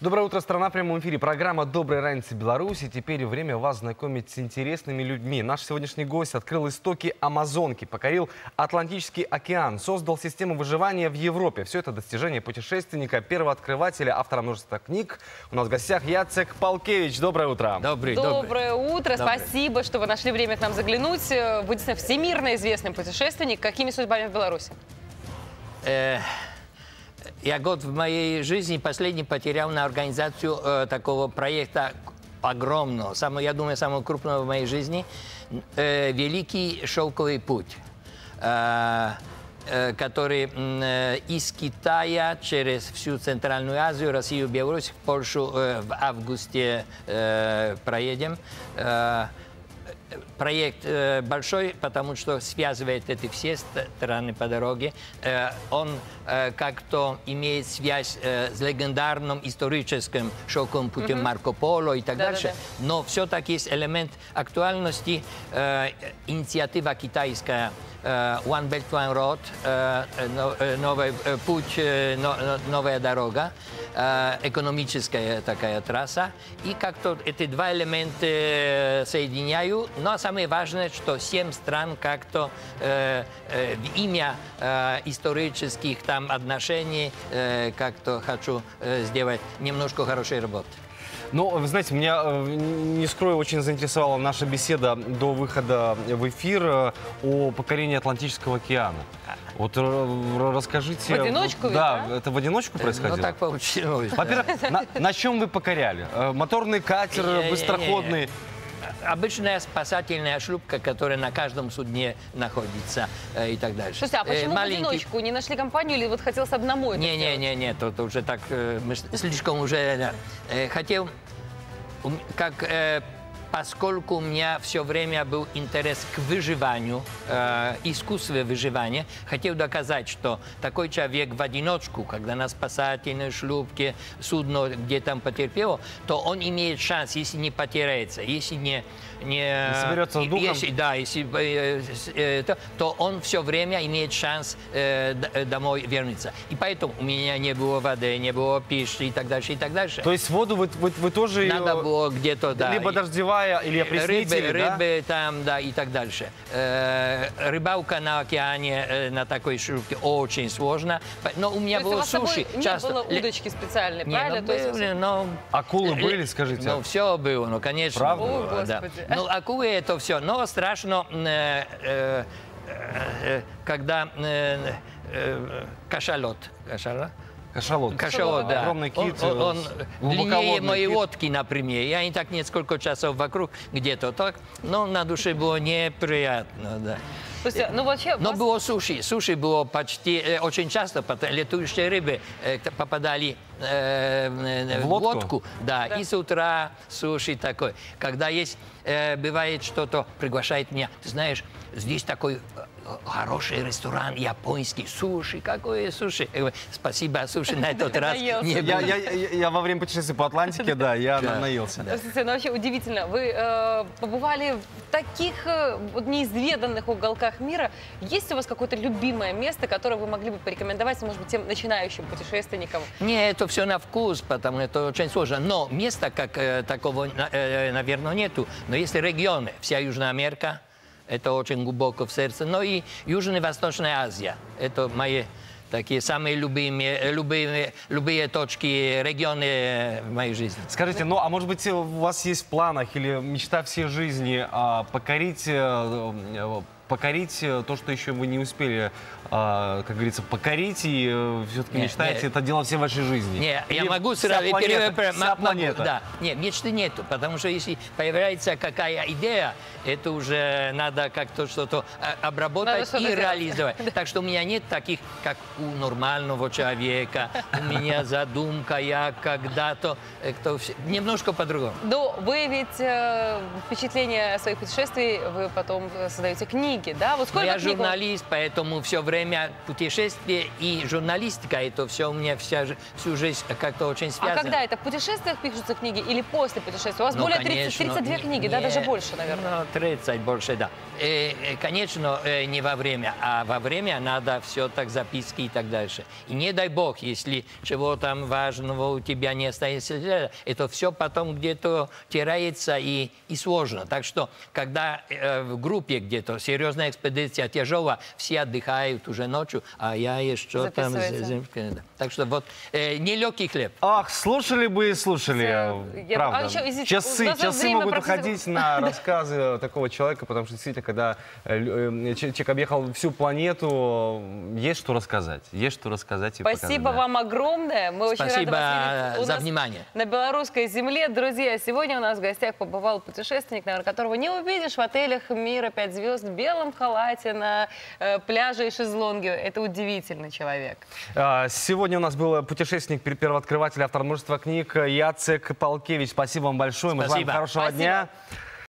Доброе утро, страна, в прямом эфире. Программа «Доброй раницы Беларуси». Теперь время вас знакомить с интересными людьми. Наш сегодняшний гость открыл истоки Амазонки, покорил Атлантический океан, создал систему выживания в Европе. Все это достижение путешественника, первооткрывателя, автора множества книг. У нас в гостях Яцек Палкевич. Доброе утро. Доброе утро. Спасибо, что вы нашли время к нам заглянуть. Вы действительно всемирно известный путешественник. Какими судьбами в Беларуси? Я год в моей жизни последний потерял на организацию такого проекта огромного, я думаю, самого крупного в моей жизни, Великий шелковый путь, который из Китая через всю Центральную Азию, Россию, Беларусь, в Польшу в августе проедем. Проект большой, потому что связывает эти все страны по дороге. Он как-то имеет связь с легендарным историческим шелковым путем Марко Поло и так дальше. Но все-таки есть элемент актуальности. Инициатива китайская One Belt, One Road, новый путь, новая дорога, экономическая такая трасса. И как-то эти два элемента соединяю. Но самое важное, что 7 стран как-то в имя исторических там отношений как-то хочу сделать немножко хорошей работы. Ну, вы знаете, меня, не скрою, очень заинтересовала наша беседа до выхода в эфир о покорении Атлантического океана. Вот расскажите... В одиночку? Да, это в одиночку происходило? Ну, так получилось. Во-первых, на чем вы покоряли? Моторный катер, быстроходный? Обычная спасательная шлюпка, которая на каждом судне находится и так дальше. Слушайте, а почему в одиночку? Не нашли компанию или вот хотелось одному это сделать? Не, это уже так, слишком уже... Хотел, поскольку у меня все время был интерес к выживанию, искусству выживания, хотел доказать, что такой человек в одиночку, когда на спасательной шлюпке судно где там потерпело, то он имеет шанс, если не потеряется, если не соберется с духом. То он все время имеет шанс домой вернуться. И поэтому у меня не было воды, не было пищи и так дальше, и так дальше. То есть воду вы тоже... Надо было где-то, да. Либо дождевая, или опреснители, рыбы там, да, и так дальше. Рыбалка на океане на такой шлюпке очень сложно. Но у меня было суши. Не было удочки специальной, правильно? Акулы были, скажите? Ну, все было, ну, конечно. Правда? Было, да. Ну, акулы это все. Но страшно, когда кашалот. Кашалот, да. Огромный кит. Он длиннее моей лодки, например. Я не так несколько часов вокруг где-то так. Но на душе было неприятно, да. Слушайте, ну вообще... Но было суши. Суши было почти... Очень часто летающие рыбы попадали в лодку. Да, и с утра суши такой. Когда есть... Бывает что-то, приглашает меня. Ты знаешь, здесь такой хороший ресторан японский. Суши, какое суши? Я говорю, спасибо, суши на этот раз не было. Я во время путешествия по Атлантике, да, я наелся. Слушайте, ну вообще удивительно. Вы побывали в таких неизведанных уголках мира. Есть у вас какое-то любимое место, которое вы могли бы порекомендовать, может быть, тем начинающим путешественникам? Не, это все на вкус, потому что это очень сложно. Но места как такого, наверное, нету. Но есть регионы, вся Южная Америка, это очень глубоко в сердце. Но и Южная и Восточная Азия, это мои такие самые любые точки, регионы в моей жизни. Скажите, ну а может быть у вас есть в планах или мечта всей жизни покорить то, что еще вы не успели, как говорится, покорить, и все-таки мечтаете, это дело всей вашей жизни? Не, я могу сразу... Вся планета. Да, нет, мечты нету, потому что если появляется какая идея, это уже надо как-то что-то обработать и реализовать. Так что у меня нет таких, как у нормального человека. У меня задумка, я когда-то... Немножко по-другому. Но вы ведь впечатления своих путешествий, вы потом создаете книги. книги, да? Вот Но сколько я книг? журналист, поэтому все время путешествие и журналистика, это все у меня всю жизнь как-то очень связано. А когда это? В путешествиях пишутся книги или после путешествия? У вас Ну, более конечно, 32 книги, да? Даже больше, наверное. Ну, 30 больше, да. Конечно, не во время, а во время надо все так, записки и так дальше. И не дай бог, если чего там важного у тебя не остается, это все потом где-то теряется и сложно. Так что, когда в группе где-то серьезная экспедиция, тяжелая, все отдыхают уже ночью, а я еще там... Записываете. Так что вот, нелегкий хлеб. Ах, слушали бы и слушали, правда. А еще, извините, у нас Часы время могут практически- уходить на рассказы такого человека, потому что действительно, когда человек объехал всю планету, есть что рассказать. Есть что рассказать и Спасибо показать, да. вам огромное. Мы очень Спасибо рады вас видеть у за нас внимание. на белорусской земле. Друзья, сегодня у нас в гостях побывал путешественник, наверное, которого не увидишь в отелях мира 5 звезд в белом халате на пляже и шезлонге. Это удивительный человек. Сегодня у нас был путешественник, первооткрыватель, автор множества книг Яцек Палкевич. Спасибо вам большое. Мы желаем Спасибо. хорошего Спасибо. дня.